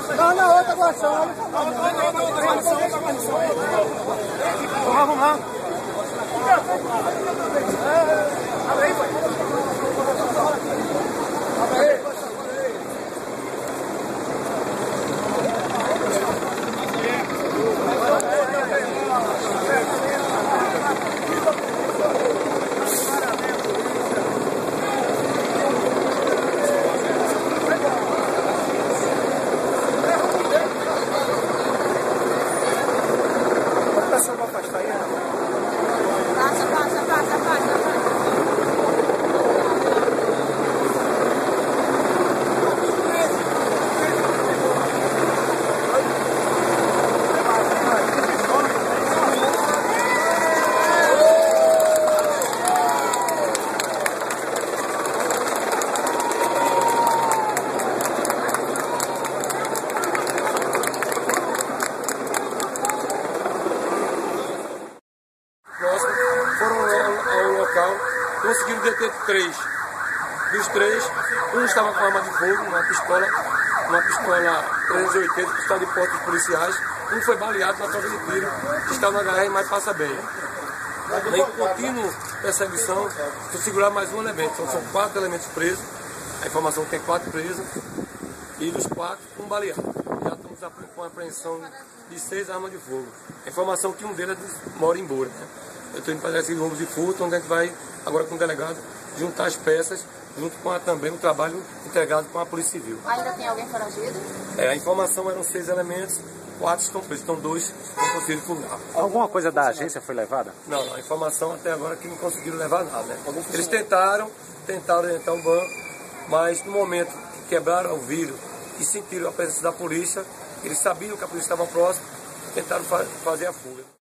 Não, na outra guaçada. Vamos lá. Abre aí, pai. Abre aí. Foram ao local, conseguiram deter 3. Dos 3, um estava com arma de fogo, uma pistola 380, pistola de porte dos policiais. Um foi baleado na troca de tiro, que está no HR, mas passa bem. Em contínua perseguição, para segurar mais um elemento. Então, são 4 elementos presos. A informação tem 4 presos. E dos 4, um baleado. Já estamos com a apreensão de 6 armas de fogo. A informação que um deles mora em Moura, né? Eu estou indo fazer esse roubos de furto, onde a gente vai, agora com o delegado, juntar as peças, junto com também o trabalho entregado com a Polícia Civil. Ainda tem alguém foragido? A informação eram 6 elementos, 4 estão presos, então 2 não conseguiram fugir. Alguma coisa da agência foi levada? Não, a informação até agora é que não conseguiram levar nada, né? Eles tentaram orientar o banco, mas no momento que quebraram o vidro e sentiram a presença da polícia, eles sabiam que a polícia estava próxima, tentaram fazer a fuga.